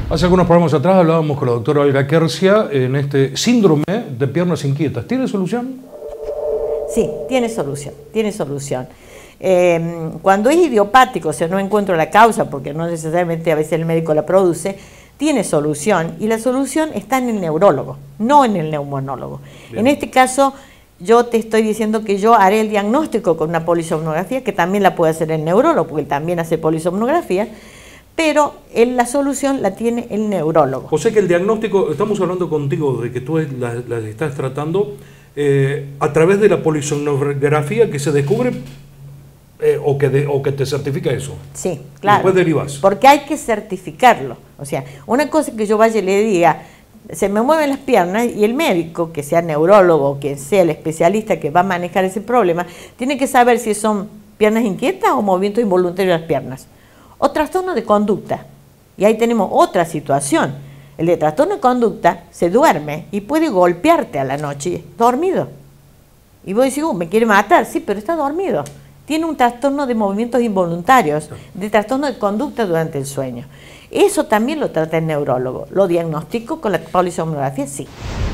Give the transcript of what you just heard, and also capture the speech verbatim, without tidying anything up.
Hace algunos programas atrás hablábamos con la doctora Olga Quercia en este síndrome de piernas inquietas. ¿Tiene solución? Sí, tiene solución, tiene solución. Eh, cuando es idiopático, o sea, no encuentro la causa, porque no necesariamente a veces el médico la produce, tiene solución, y la solución está en el neurólogo, no en el neumonólogo. Bien. En este caso, yo te estoy diciendo que yo haré el diagnóstico con una polisomnografía, que también la puede hacer el neurólogo, porque él también hace polisomnografía, pero él, la solución la tiene el neurólogo. O sea que el diagnóstico, estamos hablando contigo de que tú las la estás tratando eh, a través de la polisomnografía que se descubre eh, o, que de, o que te certifica eso. Sí, claro. Después derivas. Porque hay que certificarlo. O sea, una cosa que yo vaya y le diga, se me mueven las piernas, y el médico, que sea neurólogo o que sea el especialista que va a manejar ese problema, tiene que saber si son piernas inquietas o movimientos involuntarios de las piernas. O trastorno de conducta. Y ahí tenemos otra situación. El de trastorno de conducta se duerme y puede golpearte a la noche, dormido. Y vos decís, uh, me quiere matar. Sí, pero está dormido. Tiene un trastorno de movimientos involuntarios, de trastorno de conducta durante el sueño. Eso también lo trata el neurólogo. Lo diagnostico con la polisomnografía, sí.